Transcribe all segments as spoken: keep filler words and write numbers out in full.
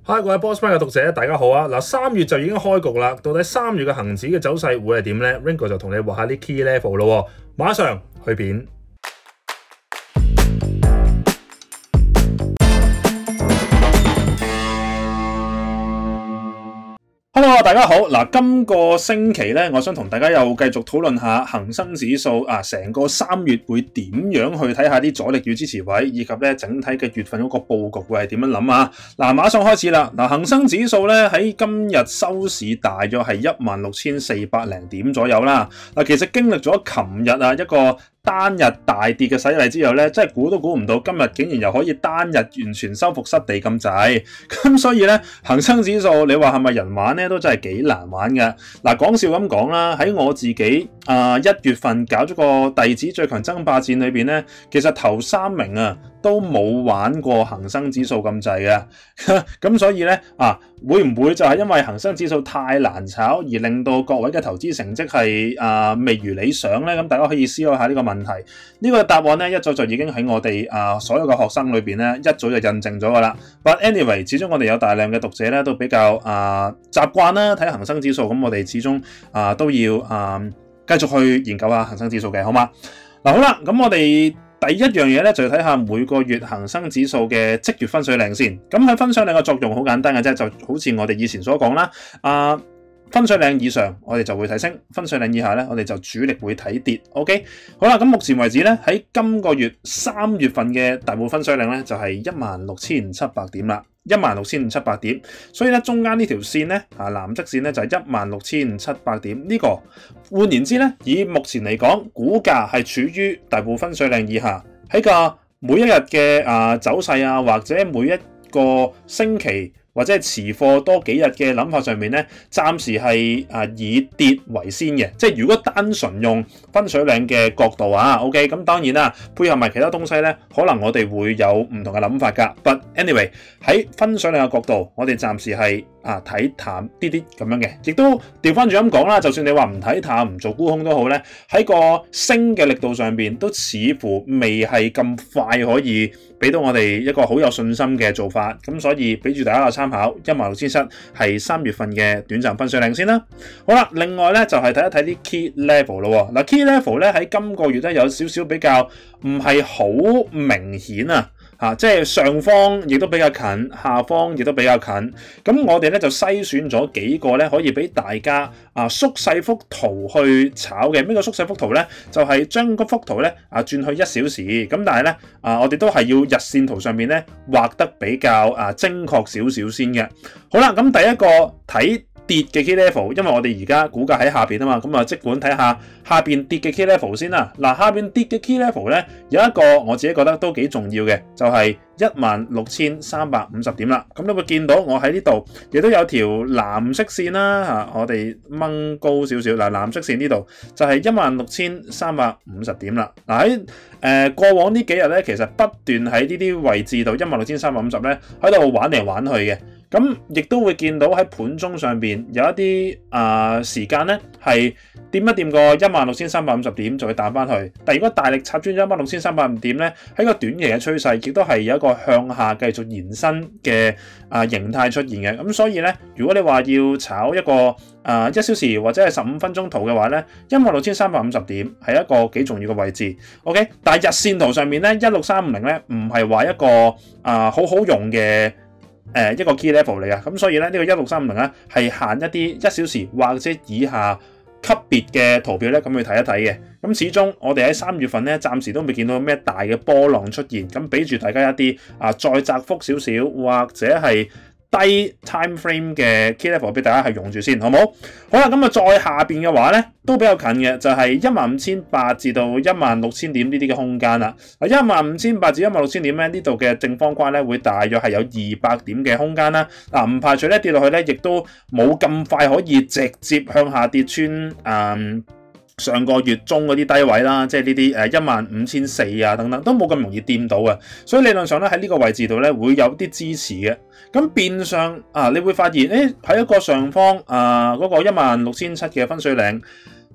Hi，各位 Bossman 嘅讀者，大家好啊！嗱，三月就已經開局啦，到底三月嘅恒指嘅走勢會係點呢？ Ringo 就同你畫下啲 key level 咯，馬上去片。Hello， 大家好！嗱，今個星期咧，我想同大家又繼續討論下恒生指數啊，成個三月會點樣去睇下啲阻力與支持位，以及咧整體嘅月份嗰個佈局會係點樣諗啊？嗱，馬上開始啦！嗱，恒生指數咧喺今日收市大約係一萬六千四百零點左右啦。嗱，其實經歷咗琴日啊一個單日大跌嘅洗禮之後咧，真係估都估唔到今日竟然又可以單日完全收復失地咁滯。咁所以咧，恒生指數你話係咪人玩咧，都真係幾難玩嘅。嗱，講笑咁講啦，喺我自己啊一、呃、月份搞咗個弟子最強爭霸戰裏邊咧，其實頭三名啊都冇玩過恒生指數咁滯嘅。咁所以咧啊，會唔會就係因為恒生指數太難炒而令到各位嘅投資成績係啊、呃、未如理想咧？咁大家可以思考下呢個問題。呢、呢個答案咧一早就已經喺我哋啊、呃、所有嘅學生裏邊咧一早就印證咗噶啦。But anyway， 始終我哋有大量嘅讀者咧都比較啊、呃、習慣啦睇恒生指數，咁我哋始終啊、呃、都要啊、呃、繼續去研究下恒生指數嘅，好嘛？嗱，好啦，咁我哋第一樣嘢咧就要睇下每個月恒生指數嘅即月分水嶺先。咁喺分水嶺嘅作用好簡單嘅啫，就好似我哋以前所講啦，啊、呃。分水嶺以上我哋就會睇升，分水嶺以下咧我哋就主力會睇跌。OK， 好啦，咁目前為止咧喺今個月三月份嘅大部分水嶺咧就係一萬六千七百點啦，一萬六千七百點。所以咧中間呢條線咧啊藍色線咧就係一萬六千七百點。呢、這個換言之咧，以目前嚟講，股價係處於大部分水嶺以下，喺個每一日嘅啊走勢啊，或者每一個星期，或者係持貨多幾日嘅諗法上面咧，暫時係啊以跌為先嘅。即係如果單純用分水嶺嘅角度啊 ，OK， 咁當然啦，配合埋其他東西咧，可能我哋會有唔同嘅諗法㗎。But anyway， 喺分水嶺嘅角度，我哋暫時係啊睇淡啲啲咁樣嘅，亦都調翻轉咁講啦。就算你話唔睇淡唔做沽空都好咧，喺個升嘅力度上邊都似乎未係咁快可以俾到我哋一個好有信心嘅做法。咁所以俾住大家個參考，一萬六千七係三月份嘅短暫分水嶺先啦。好啦，另外咧就係、是、睇一睇啲 key level 咯。嗱 key level 咧喺今個月咧有少少比較唔係好明顯啊。啊，即係上方亦都比較近，下方亦都比較近。咁我哋咧就篩選咗幾個咧，可以俾大家啊縮細幅圖去炒嘅。咩叫縮細幅圖咧？就係、是、將嗰幅圖咧啊轉去一小時。咁但係咧啊，我哋都係要日線圖上面咧畫得比較啊精確少少先嘅。好啦，咁第一個睇跌嘅 key level， 因為我哋而家股價喺下邊啊嘛，咁啊即管睇下下邊跌嘅 key level 先啦。嗱，下邊跌嘅 key level 咧有一個我自己覺得都幾重要嘅，就係一萬六千三百五十點啦。咁你會見到我喺呢度亦都有條藍色線啦嚇，我哋掹高少少嗱，藍色線呢度就係一萬六千三百五十點啦。嗱喺誒過往呢幾日咧，其實不斷喺呢啲位置度一萬六千三百五十咧喺度玩嚟玩去嘅。咁亦都會見到喺盤中上邊有一啲啊、呃、時間咧係掂一掂個一萬六千三百五十點就會彈翻去，但如果大力插穿一萬六千三百五點咧，喺個短期嘅趨勢亦都係有一個向下繼續延伸嘅啊、呃、形態出現嘅。咁所以咧，如果你話要炒一個啊一、呃、小時或者係十五分鐘圖嘅話咧，一萬六千三百五十點係一個幾重要嘅位置。OK， 但係日線圖上面咧一六三五零咧唔係話一個啊、呃、好好用嘅。誒、呃、一個 key level 嚟㗎，咁所以咧呢、這個一六三五零咧係限一啲一小時或者以下級別嘅圖表咧，咁去睇一睇嘅。咁始終我哋喺三月份咧，暫時都未見到咩大嘅波浪出現，咁俾住大家一啲啊再窄幅少少或者係低 time frame 嘅 key level 俾大家係用住先，好冇？好啦，咁啊再下邊嘅話咧，都比較近嘅，就係一萬五千八至到一萬六千點呢啲嘅空間啦。嗱，一萬五千八至一萬六千點咧，呢度嘅正方框咧會大約係有二百點嘅空間啦。嗱，唔排除咧跌落去咧，亦都冇咁快可以直接向下跌穿誒。嗯上個月中嗰啲低位啦，即係呢啲誒一萬五千四啊等等，都冇咁容易掂到嘅，所以理論上咧喺呢個位置度咧會有啲支持嘅。咁變相啊，你會發現誒喺一個上方啊嗰個一萬六千七嘅分水嶺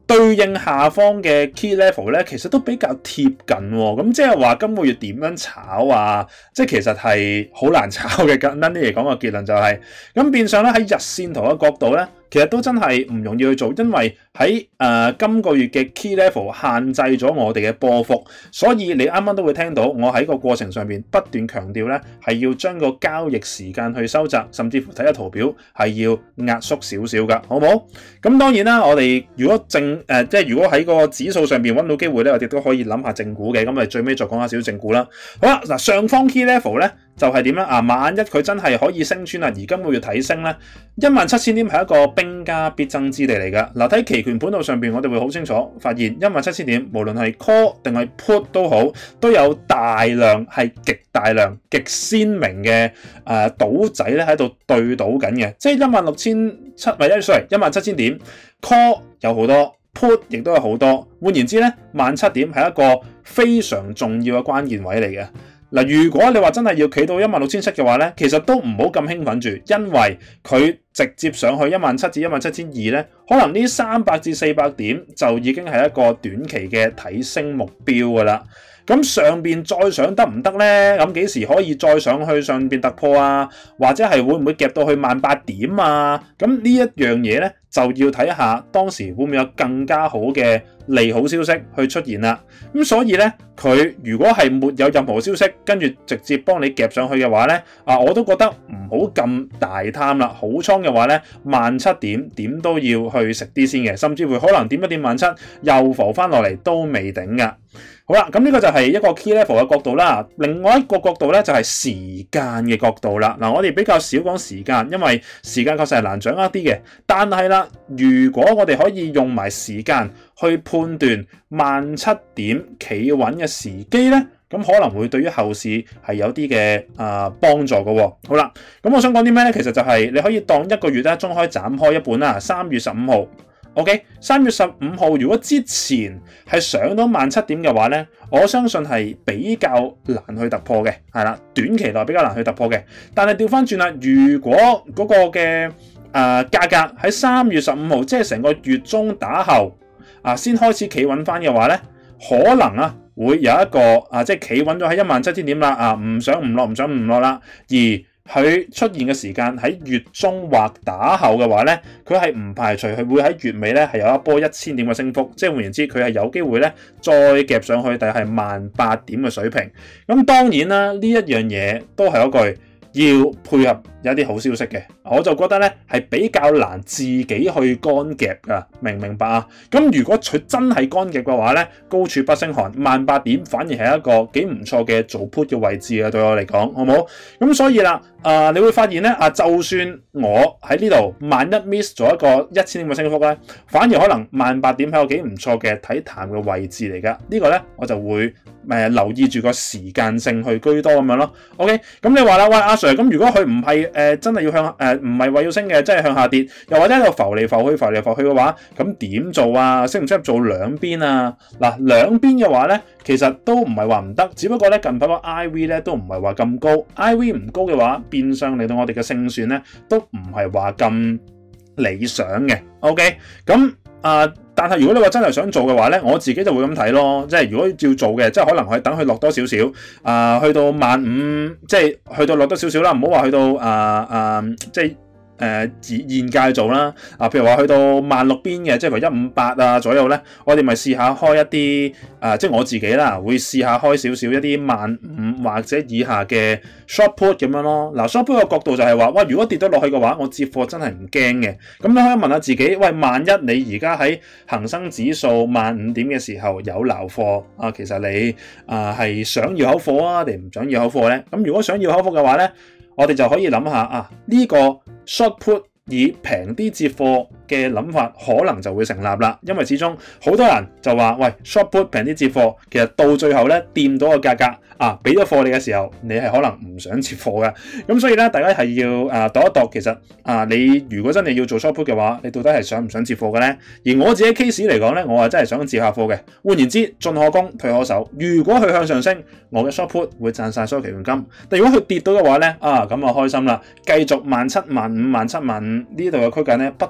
對應下方嘅 key level 咧，其實都比較貼近喎。咁即係話今個月點樣炒啊？即係其實係好難炒嘅。簡單啲嚟講，個結論就係、是、咁變相咧喺日線圖嘅角度咧，其實都真係唔容易去做，因為喺誒、呃、今個月嘅 key level 限制咗我哋嘅波幅，所以你啱啱都會聽到我喺個過程上面不斷強調咧，係要將個交易時間去收窄，甚至乎睇下圖表係要壓縮少少㗎，好唔好？咁當然啦，我哋如果正誒、呃、即係如果喺個指數上邊揾到機會咧，我哋都可以諗下正股嘅，咁我哋最尾再講下少少正股啦。好啦，嗱上方 key level 咧就係點咧？啊，萬一佢真係可以升穿啦，而今個月睇升咧，一萬七千點係一個兵家必爭之地嚟㗎。嗱，睇期權盤度上邊，我哋會好清楚發現一萬七千點，無論係 call 定係 put 都好，都有大量係極大量極鮮明嘅誒賭仔咧喺度對賭緊嘅，即係一萬六千七或者 sorry 一萬七千點 call 有好多。put 亦都有好多，換言之咧，萬七點係一個非常重要嘅關鍵位嚟嘅。嗱，如果你話真係要企到一萬六千七嘅話咧，其實都唔好咁興奮住，因為佢直接上去一萬七至一萬七千二咧，可能呢三百至四百點就已經係一個短期嘅睇升目標㗎啦。咁上邊再上得唔得咧？咁幾時可以再上去上邊突破啊？或者係會唔會夾到去萬八點啊？咁呢一樣嘢咧，就要睇下當時會唔會有更加好嘅利好消息去出現啦。咁所以咧，佢如果係沒有任何消息，跟住直接幫你夾上去嘅話咧，啊我都覺得唔好咁大貪啦。好倉嘅話咧，萬七點點都要去食啲先嘅，甚至乎可能點一點萬七又浮翻落嚟都未頂噶。好啦，咁呢個就係一個 key level 嘅角度啦。另外一個角度咧就係時間嘅角度啦。嗱，我哋比較少講時間，因為時間確實係難掌握啲嘅。但係啦，如果我哋可以用埋時間去判斷萬七點企穩嘅時機咧，咁可能會對於後市係有啲嘅啊幫助嘅喎。好啦，咁我想講啲咩咧？其實就係你可以當一個月咧中開斬開一半啦，三月十五號。OK， 三月十五號如果之前係上到萬七點嘅話咧，我相信係比較難去突破嘅，係啦，短期內比較難去突破嘅。但係調翻轉啦，如果嗰個嘅誒價格喺三月十五號，即係成個月中打後啊，先開始企穩翻嘅話咧，可能啊會有一個啊，即係企穩咗喺一萬七千點啦，啊唔上唔落，唔上唔落啦，而佢出現嘅時間喺月中或打後嘅話咧，佢係唔排除佢會喺月尾咧係有一波一千點嘅升幅，即係換言之，佢係有機會咧再夾上去，但係萬八點嘅水平。咁當然啦，呢一樣嘢都係嗰句要配合有一啲好消息嘅，我就覺得咧係比較難自己去乾夾㗎，明唔明白啊？咁如果佢真係乾夾嘅話咧，高處不勝寒，萬八點反而係一個幾唔錯嘅做 put 嘅位置啊，對我嚟講，好唔好？咁所以啦，啊、呃，你會發現咧，啊，就算我喺呢度萬一 miss 咗一個一千點嘅升幅咧，反而可能萬八點係個幾唔錯嘅睇淡嘅位置嚟㗎。這個、呢個咧我就會誒、呃、留意住個時間性去居多咁樣咯。OK，咁你話啦，喂阿 Sir，咁如果佢唔係誒真係要向誒唔係話要升嘅，真係向下跌，又或者喺度浮嚟浮去、浮嚟浮去嘅話，咁點做啊？適唔適合做兩邊啊？嗱，兩邊嘅話咧，其實都唔係話唔得，只不過咧近排個 I V 咧都唔係話咁高 ，I V 唔高嘅話，變相令到我哋嘅勝算咧都唔係話咁理想嘅。OK，咁啊、呃，但係如果你話真係想做嘅話咧，我自己就會咁睇咯，即係如果要做嘅，即係可能係等佢落多少少啊，去到萬五，即係去到落多少少啦，唔好話去到啊啊、呃呃，即係。誒、呃、現現價做啦，啊，譬如話去到萬六邊嘅，即係話一五八啊左右咧，我哋咪試下開一啲啊、呃，即係我自己啦，會試下開少少一啲萬五或者以下嘅 short put 咁樣咯。嗱、啊、short put 嘅角度就係話，哇，如果跌咗落去嘅話，我接貨真係唔驚嘅。咁你可以問下自己，喂，萬一你而家喺恒生指數萬五點嘅時候有撈貨啊，其實你啊係、呃、想要口貨啊，定唔想要口貨咧？咁如果想要口貨嘅話咧，我哋就可以諗下啊，呢、這個 short put 以平啲接貨嘅諗法可能就會成立啦，因為始終好多人就話喂 short put 平啲接貨，其實到最後咧掂到個價格啊，俾咗貨你嘅時候，你係可能唔想接貨嘅。咁所以咧，大家係要誒度一度，其實啊，你如果真係要做 short put 嘅話，你到底係想唔想接貨嘅咧？而我自己 case 嚟講咧，我係真係想接下貨嘅。換言之，進可攻，退可守。如果佢向上升，我嘅 short put 會賺晒所有期權金。但如果佢跌到嘅話咧，啊咁啊開心啦，繼續萬七萬五萬七萬五呢度嘅區間咧，不斷喺度打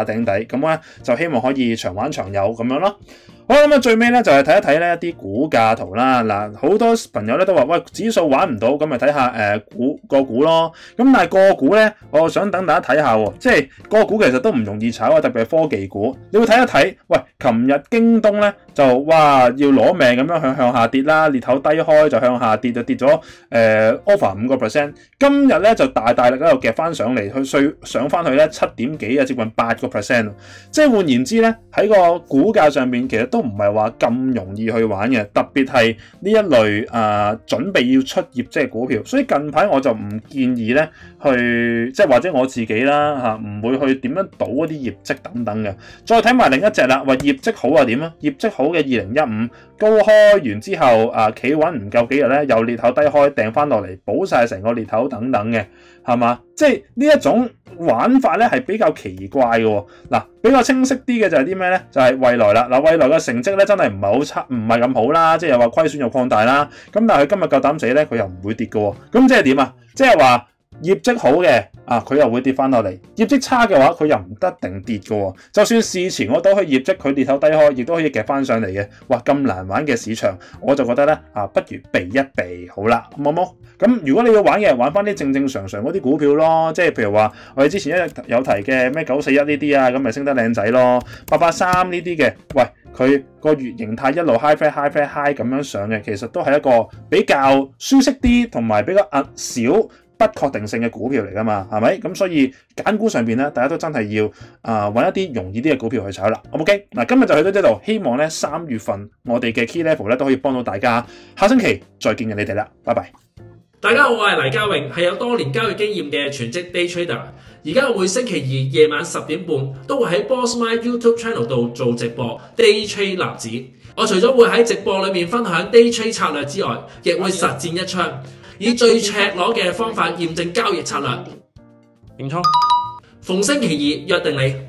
頂底，咁咧就希望可以長玩長有咁樣咯。好，咁啊最尾咧就係睇一睇咧一啲股價圖啦。嗱，好多朋友咧都話喂，指數玩唔到，咁咪睇下誒股個股咯。咁但係個股咧，我想等大家睇下喎，即係個股其實都唔容易炒啊，特別係科技股。你會睇一睇，喂，琴日京東咧就哇要攞命咁樣向向下跌啦，裂口低開就向下跌，就跌咗誒 over 五個 percent。今日咧就大大力喺度夾翻上嚟，去上上翻去咧七點幾啊，接近八個 percent。即係換言之咧，喺個股價上面其實都唔係話咁容易去玩嘅，特別係呢一類啊、呃、準備要出業績嘅股票，所以近排我就唔建議咧去即係或者我自己啦嚇，唔會去點樣賭嗰啲業績等等嘅。再睇埋另一隻啦，話業績好啊點啊？業績好嘅二零一五高開完之後啊，企穩唔夠幾日咧，又裂口低開掟翻落嚟，補晒成個裂口等等嘅，係嘛？即係呢一種玩法咧係比較奇怪嘅喎。嗱，比較清晰啲嘅就係啲咩咧？就係、是、蔚來啦。嗱，蔚來嘅成績咧真係唔係好差，唔係咁好啦，即係又話虧損又擴大啦。咁但係佢今日夠膽死咧，佢又唔會跌嘅喎。咁即係點啊？即係話業績好嘅啊，佢又會跌翻落嚟；業績差嘅話，佢又唔得定跌嘅喎。就算事前我都去業績佢裂口低開，亦都可以夾翻上嚟嘅。哇，咁難玩嘅市場，我就覺得咧啊，不如避一避好啦，好冇？咁如果你要玩嘅，玩翻啲正正常常嗰啲股票咯，即係譬如話我哋之前一日有提嘅咩九四一呢啲啊，咁咪升得靚仔咯。八八三呢啲嘅，喂，佢個月形態一路 high fat high fat high 咁樣上嘅，其實都係一個比較舒適啲同埋比較壓少不確定性嘅股票嚟噶嘛，係咪？咁所以揀股上邊咧，大家都真係要啊揾、呃、一啲容易啲嘅股票去炒啦。OK， 嗱今日就去到呢度，希望咧三月份我哋嘅 key level 咧都可以幫到大家。下星期再見嘅你哋啦，拜拜。 大家好，我係黎家榮，係有多年交易經驗嘅全職 day trader。而家我每星期二夜晚十點半都會喺 Boss My YouTube Channel 度做直播 day trade 立子。我除咗會喺直播裏面分享 day trade 策略之外，亦會實戰一槍，以最赤裸嘅方法驗證交易策略。點倉？逢星期二約定你。